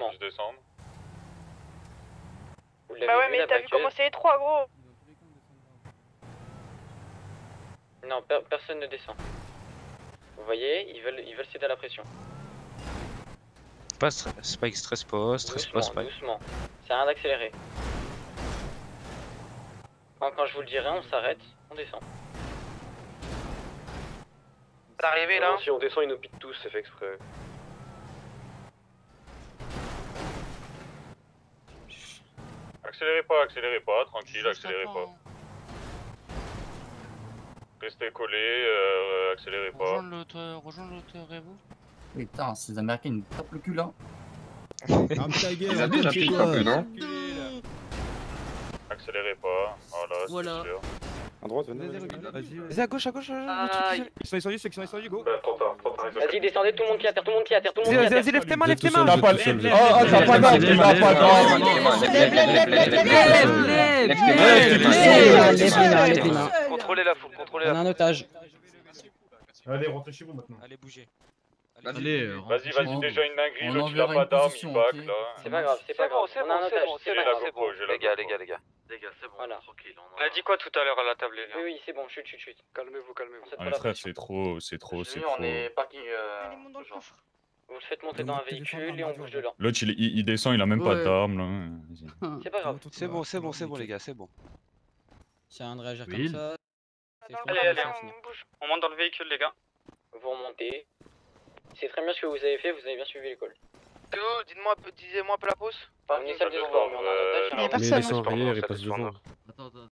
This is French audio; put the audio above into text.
doucement. Juste descendre. Vous l'avez Bah ouais, vu, mais la t'as vu plaqueuse? comment c'est étroit, gros. Non, personne ne descend. Vous voyez, ils veulent céder à la pression. Spike stress pas, stress pas, Doucement, Spike. doucement. C'est rien d'accélérer. Quand je vous le dirai, on s'arrête, on descend. C'est arrivé là. Si on descend, ils nous piquent tous, c'est fait exprès. Accélérez pas, tranquille, accélérez pas. Restez collés, accélérez pas. Rejoins l'auteur et vous. Putain, ces Américains ils nous tapent le cul là. Ils avaient la pique un peu, non? Accélérez pas, voilà, c'est sûr. À droite, venez. Vas-y, à gauche, Ils sont descendus, ceux qui sont descendus, go. Trop tard. Vas-y, descendez, tout le monde pied à terre, tout le monde pied à terre, tout le monde pied à terre. Vas-y, lève tes mains, lève tes mains. T'as pas le. Oh, t'as pas d'arme, t'as pas d'arme. Contrôlez la foule, contrôlez la foule. On a un otage. Allez, rentrez chez vous maintenant. Allez, bougez. Allez, Vas-y, déjà une dinguerie, on l'autre il a enverra pas une d'arme, position, il back ok. là. C'est pas grave, c'est pas grave. On a un otage, J'ai la GoPro, j'ai la Les gars, GoPro. les gars. Les gars, c'est bon, Voilà. tranquille. Elle a dit quoi tout à l'heure à la table, les gars? Oui, c'est bon, chut. Calmez-vous. Cette Ah, fois, mais la frère, pression. c'est trop. On est parking. Allez, monte dans le coffre. Vous le faites monter dans un véhicule et on bouge de là. L'autre il descend, il a même pas Ouais. d'arme là. C'est pas grave. C'est bon, les gars, c'est bon. C'est rien de réagir Oui. comme ça. Allez, On bouge. On monte dans le véhicule, les gars. Vous remontez. C'est très bien ce que vous avez fait, vous avez bien suivi l'école. Disez-moi un peu la pause. On est salle de sport, mais on a un otage. Il y a personne. arrière et passe devant. Attends.